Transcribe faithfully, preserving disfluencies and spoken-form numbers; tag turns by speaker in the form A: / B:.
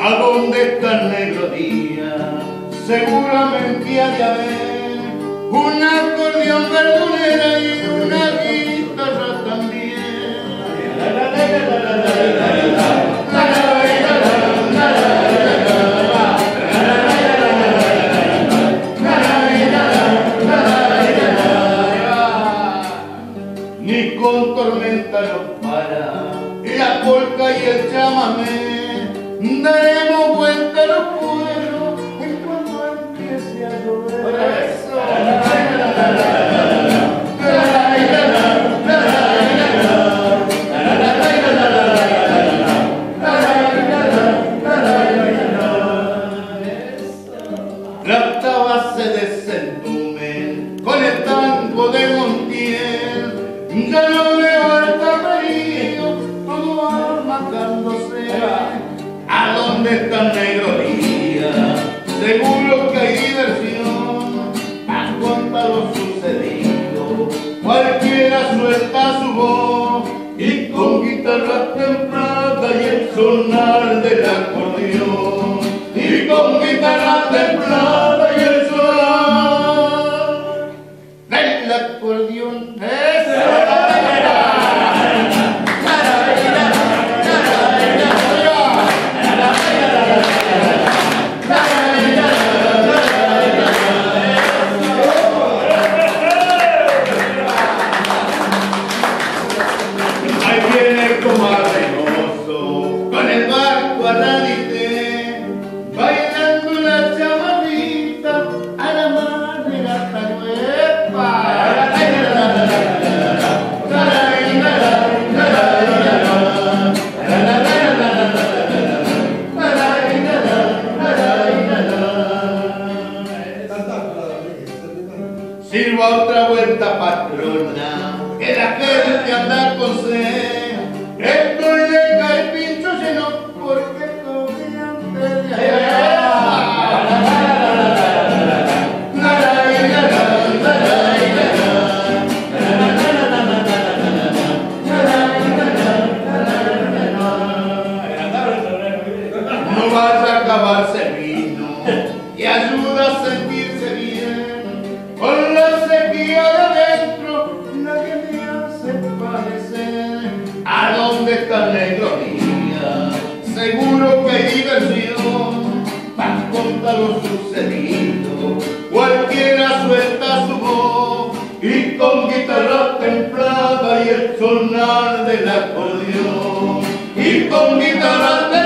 A: ¿A dónde está el negro día? Seguramente ha de haber un acordeón verdulera y una guitarra también. Ni con tormenta nos para la polca y el chamamé. Daremos vuelta a los pueblos en cuanto empiece a llover. La octava se desentume con el tango de Montiel. Ya no veo al taperío, todo amacándose. ¿A dónde está el negro día? Seguro que hay diversión para contar lo sucedido. Cualquiera suelta su voz y con guitarra templada y el sonar del acordeón. Y con guitarra templada y el sonar del acordeón. Con el barco a Radité, bailando la chamarrita a la manera taruepa. Sirva otra vuelta, patrona, que la gente anda con sed. Estoy de caipincho lleno porque comediante de allá. No vas a acabarse vino y ayuda a sentirse bien. Con la sequía de adentro nadie me hace parecer. ¿A dónde está el negro día? Seguro que hay diversión para contar lo sucedido. Cualquiera suelta su voz y con guitarra templada y el sonar del acordeón. Y con guitarra templada